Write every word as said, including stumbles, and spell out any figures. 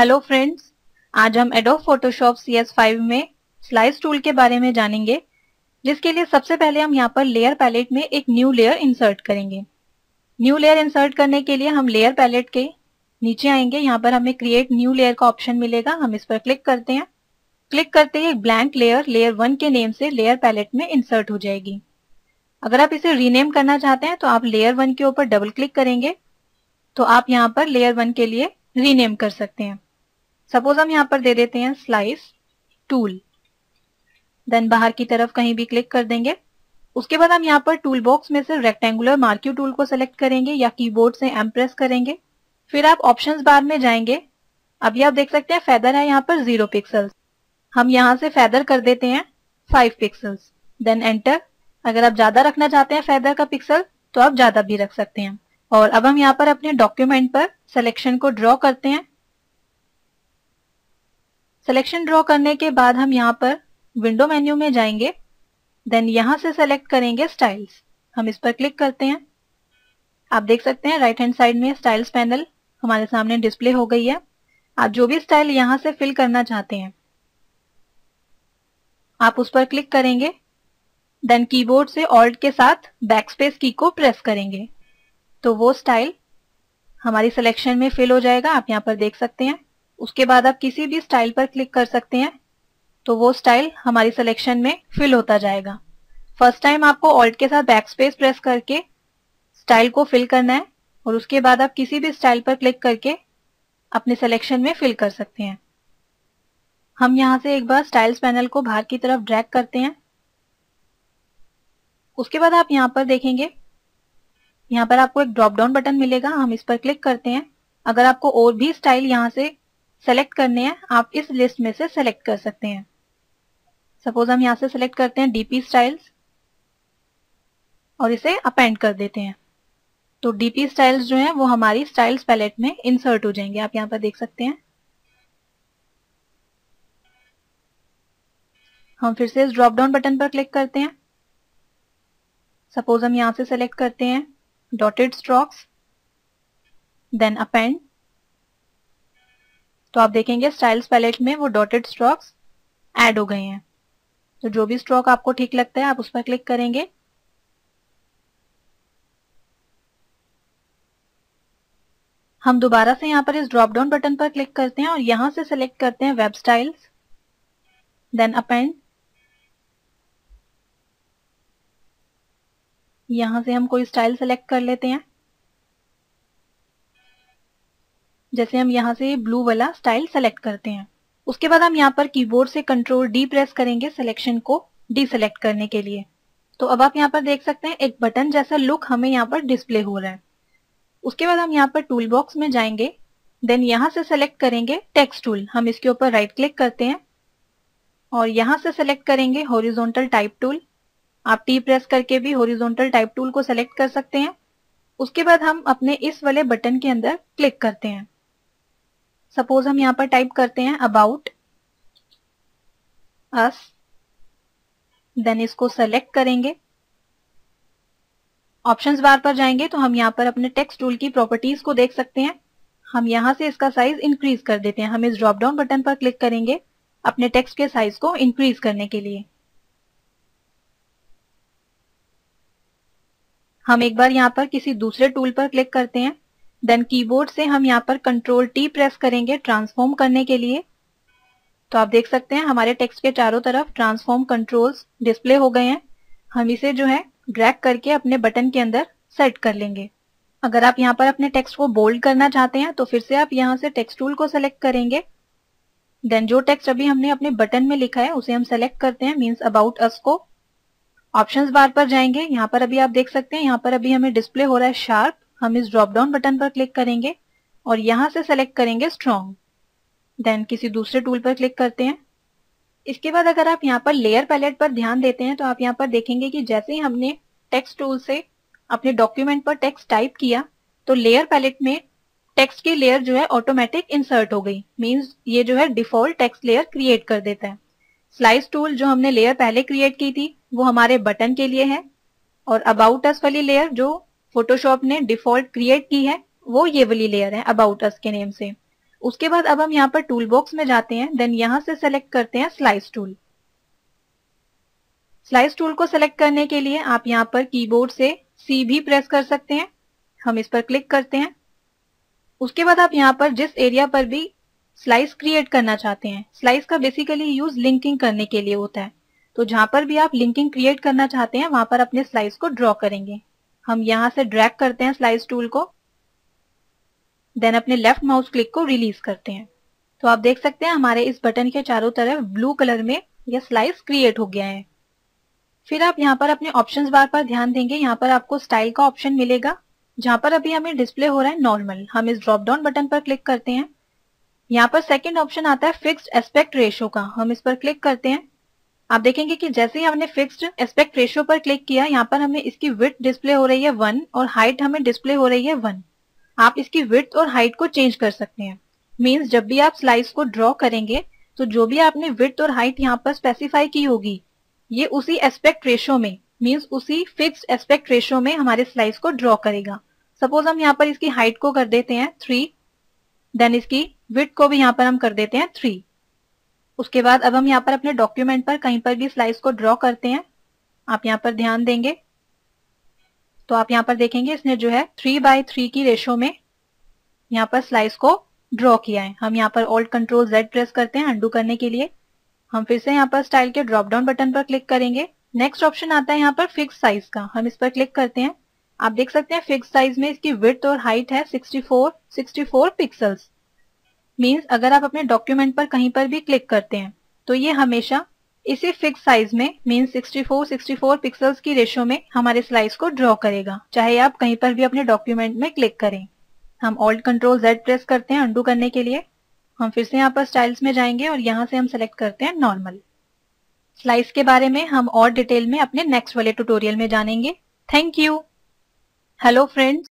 Hello friends, आज हम Adobe Photoshop C S five में स्लाइस टूल के बारे में जानेंगे, जिसके लिए सबसे पहले हम यहाँ पर लेयर पैलेट में एक न्यू लेयर इंसर्ट करेंगे। न्यू लेयर इंसर्ट करने के लिए हम लेयर पैलेट के नीचे आएंगे। यहाँ पर हमें क्रिएट न्यू लेयर का ऑप्शन मिलेगा, हम इस पर क्लिक करते हैं। क्लिक करते ही एक ब्लैंक लेयर लेयर वन के नेम से लेयर पैलेट में इंसर्ट हो जाएगी। अगर आप इसे रीनेम करना चाहते हैं तो आप लेयर वन के ऊपर डबल क्लिक करेंगे तो आप यहाँ पर लेयर वन के लिए रीनेम कर सकते हैं। सपोज हम यहाँ पर दे देते हैं स्लाइस टूल, देन बाहर की तरफ कहीं भी क्लिक कर देंगे। उसके बाद हम यहाँ पर टूल बॉक्स में से रेक्टेंगुलर मार्क्यू टूल को सेलेक्ट करेंगे या कीबोर्ड से एम प्रेस करेंगे। फिर आप ऑप्शंस बार में जाएंगे। अभी आप देख सकते हैं फेदर है यहाँ पर जीरो पिक्सल्स, हम यहाँ से फेदर कर देते हैं फाइव पिक्सल्स, देन एंटर। अगर आप ज्यादा रखना चाहते हैं फेदर का पिक्सल तो आप ज्यादा भी रख सकते हैं। और अब हम यहाँ पर अपने डॉक्यूमेंट पर सिलेक्शन को ड्रॉ करते हैं। सिलेक्शन ड्रॉ करने के बाद हम यहाँ पर विंडो मेन्यू में जाएंगे, देन यहाँ से सेलेक्ट करेंगे स्टाइल्स, हम इस पर क्लिक करते हैं। आप देख सकते हैं राइट हैंड साइड में स्टाइल्स पैनल हमारे सामने डिस्प्ले हो गई है। आप जो भी स्टाइल यहाँ से फिल करना चाहते हैं आप उस पर क्लिक करेंगे, देन कीबोर्ड से ऑल्ट के साथ बैकस्पेस की को प्रेस करेंगे तो वो स्टाइल हमारी सिलेक्शन में फिल हो जाएगा। आप यहाँ पर देख सकते हैं। उसके बाद आप किसी भी स्टाइल पर क्लिक कर सकते हैं तो वो स्टाइल हमारी सिलेक्शन में फिल होता जाएगा। फर्स्ट टाइम आपको ऑल्ट के साथ बैकस्पेस प्रेस करके स्टाइल को फिल करना है और उसके बाद आप किसी भी स्टाइल पर क्लिक करके अपने सिलेक्शन में फिल कर सकते हैं। हम यहाँ से एक बार स्टाइल्स पैनल को बाहर की तरफ ड्रैग करते हैं। उसके बाद आप यहाँ पर देखेंगे, यहाँ पर आपको एक ड्रॉप डाउन बटन मिलेगा, हम इस पर क्लिक करते हैं। अगर आपको और भी स्टाइल यहाँ से सेलेक्ट करने हैं आप इस लिस्ट में से सेलेक्ट कर सकते हैं। सपोज हम यहाँ से सेलेक्ट करते हैं डीपी स्टाइल्स और इसे अपेंड कर देते हैं तो डीपी स्टाइल्स जो हैं वो हमारी स्टाइल्स पैलेट में इंसर्ट हो जाएंगे। आप यहाँ पर देख सकते हैं। हम फिर से इस ड्रॉप डाउन बटन पर क्लिक करते हैं। सपोज हम यहाँ से सेलेक्ट करते हैं डॉटेड स्ट्रोक्स, देन अपेंड, तो आप देखेंगे स्टाइल्स पैलेट में वो डॉटेड स्ट्रोक्स ऐड हो गए हैं। तो जो भी स्ट्रोक आपको ठीक लगता है आप उस पर क्लिक करेंगे। हम दोबारा से यहाँ पर इस ड्रॉप डाउन बटन पर क्लिक करते हैं और यहाँ से सेलेक्ट करते हैं वेब स्टाइल्स, देन अपेंड। यहाँ से हम कोई स्टाइल सेलेक्ट कर लेते हैं, जैसे हम यहाँ से ब्लू वाला स्टाइल सेलेक्ट करते हैं। उसके बाद हम यहाँ पर कीबोर्ड से कंट्रोल डी प्रेस करेंगे सिलेक्शन को डीसेलेक्ट करने के लिए। तो अब आप यहाँ पर देख सकते हैं एक बटन जैसा लुक हमें यहाँ पर डिस्प्ले हो रहा है। उसके बाद हम यहाँ पर टूल बॉक्स में जाएंगे, देन यहाँ से सेलेक्ट करेंगे टेक्स्ट टूल, हम इसके ऊपर राइट क्लिक करते हैं और यहाँ से सेलेक्ट करेंगे हॉरिजॉन्टल टाइप टूल। आप टी प्रेस करके भी हॉरिजॉन्टल टाइप टूल को सेलेक्ट कर सकते हैं। उसके बाद हम अपने इस वाले बटन के अंदर क्लिक करते हैं। सपोज हम यहाँ पर टाइप करते हैं अबाउट अस, देन इसको सेलेक्ट करेंगे। ऑप्शंस बार पर जाएंगे तो हम यहाँ पर अपने टेक्स्ट टूल की प्रॉपर्टीज को देख सकते हैं। हम यहाँ से इसका साइज इंक्रीज कर देते हैं। हम इस ड्रॉप डाउन बटन पर क्लिक करेंगे अपने टेक्स्ट के साइज को इंक्रीज करने के लिए। हम एक बार यहाँ पर किसी दूसरे टूल पर क्लिक करते हैं, देन कीबोर्ड से हम यहाँ पर कंट्रोल टी प्रेस करेंगे ट्रांसफॉर्म करने के लिए। तो आप देख सकते हैं हमारे टेक्स्ट के चारों तरफ ट्रांसफॉर्म कंट्रोल्स डिस्प्ले हो गए हैं। हम इसे जो है ड्रैग करके अपने बटन के अंदर सेट कर लेंगे। अगर आप यहाँ पर अपने टेक्स्ट को बोल्ड करना चाहते हैं तो फिर से आप यहाँ से टेक्स्ट टूल को सेलेक्ट करेंगे, देन जो टेक्स्ट अभी हमने अपने बटन में लिखा है उसे हम सेलेक्ट करते हैं, मीन्स अबाउट अस को। ऑप्शंस बार पर जाएंगे, यहाँ पर अभी आप देख सकते हैं यहाँ पर अभी हमें डिस्प्ले हो रहा है शार्प। हम इस ड्रॉप डाउन बटन पर क्लिक करेंगे और यहाँ से सेलेक्ट करेंगे स्ट्रॉन्ग, देन किसी दूसरे टूल पर क्लिक करते हैं। इसके बाद अगर आप यहाँ पर लेयर पैलेट पर ध्यान देते हैं तो आप यहाँ पर देखेंगे कि जैसे ही हमने टेक्स्ट टूल से अपने डॉक्यूमेंट पर टेक्स्ट टाइप किया तो लेयर पैलेट में टेक्स्ट की लेयर जो है ऑटोमेटिक इंसर्ट हो गई, मींस ये जो है डिफॉल्ट टेक्स्ट लेयर क्रिएट कर देता है। स्लाइस टूल जो हमने लेयर पहले क्रिएट की थी वो हमारे बटन के लिए है और अबाउट अस वाली लेयर जो फोटोशॉप ने डिफॉल्ट क्रिएट की है वो ये वाली लेयर है अबाउट अस के नेम से। उसके बाद अब हम यहाँ पर टूल बॉक्स में जाते हैं, देन यहाँ से सेलेक्ट करते हैं स्लाइस टूल। स्लाइस टूल को सेलेक्ट करने के लिए आप यहाँ पर कीबोर्ड से सी भी प्रेस कर सकते हैं। हम इस पर क्लिक करते हैं। उसके बाद आप यहाँ पर जिस एरिया पर भी स्लाइस क्रिएट करना चाहते हैं, स्लाइस का बेसिकली यूज लिंकिंग करने के लिए होता है, तो जहां पर भी आप लिंकिंग क्रिएट करना चाहते हैं वहां पर अपने स्लाइस को ड्रॉ करेंगे। हम यहाँ से ड्रैग करते हैं स्लाइस टूल को, देन अपने लेफ्ट माउस क्लिक को रिलीज करते हैं। तो आप देख सकते हैं हमारे इस बटन के चारों तरफ ब्लू कलर में यह स्लाइस क्रिएट हो गया है। फिर आप यहाँ पर अपने ऑप्शंस बार पर ध्यान देंगे। यहाँ पर आपको स्टाइल का ऑप्शन मिलेगा, जहां पर अभी हमें डिस्प्ले हो रहा है नॉर्मल। हम इस ड्रॉप डाउन बटन पर क्लिक करते हैं। यहाँ पर सेकंड ऑप्शन आता है फिक्स्ड एस्पेक्ट रेशियो का, हम इस पर क्लिक करते हैं। आप देखेंगे कि जैसे ही हमने फिक्स्ड एस्पेक्ट रेशियो पर क्लिक किया, यहाँ पर हमें इसकी विड्थ डिस्प्ले हो रही है वन और हाइट हमें डिस्प्ले हो रही है वन। आप इसकी विड्थ और हाइट को चेंज कर सकते हैं। मीन्स जब भी आप स्लाइस को ड्रॉ करेंगे तो जो भी आपने विड्थ और हाइट यहाँ पर स्पेसिफाई की होगी, ये उसी एस्पेक्ट रेशियो में, मीन्स उसी फिक्स्ड एस्पेक्ट रेशियो में हमारे स्लाइस को ड्रॉ करेगा। सपोज हम यहाँ पर इसकी हाइट को कर देते हैं थ्री, देन इसकी विड्थ को भी यहाँ पर हम कर देते हैं थ्री। उसके बाद अब हम यहाँ पर अपने डॉक्यूमेंट पर कहीं पर भी स्लाइस को ड्रॉ करते हैं। आप यहाँ पर ध्यान देंगे तो आप यहाँ पर देखेंगे इसने जो है थ्री बाय थ्री की रेशो में यहाँ पर स्लाइस को ड्रॉ किया है। हम यहाँ पर ऑल्ट कंट्रोल जेड प्रेस करते हैं अंडू करने के लिए। हम फिर से यहाँ पर स्टाइल के ड्रॉप डाउन बटन पर क्लिक करेंगे। नेक्स्ट ऑप्शन आता है यहाँ पर फिक्स साइज का, हम इस पर क्लिक करते हैं। आप देख सकते हैं फिक्स साइज में इसकी विड्थ और हाइट है sixty four sixty four pixels. Means अगर आप अपने डॉक्यूमेंट पर कहीं पर भी क्लिक करते हैं तो ये हमेशा इसी फिक्स साइज में, means sixty four sixty four pixels की रेशो में हमारे स्लाइस को ड्रॉ करेगा, चाहे आप कहीं पर भी अपने डॉक्यूमेंट में क्लिक करें। हम ऑल्ट कंट्रोल जेड प्रेस करते हैं अंडू करने के लिए। हम फिर से यहाँ पर स्टाइल्स में जाएंगे और यहाँ से हम सेलेक्ट करते हैं नॉर्मल। स्लाइस के बारे में हम और डिटेल में अपने नेक्स्ट वाले ट्यूटोरियल में जानेंगे। Thank you. Hello friends,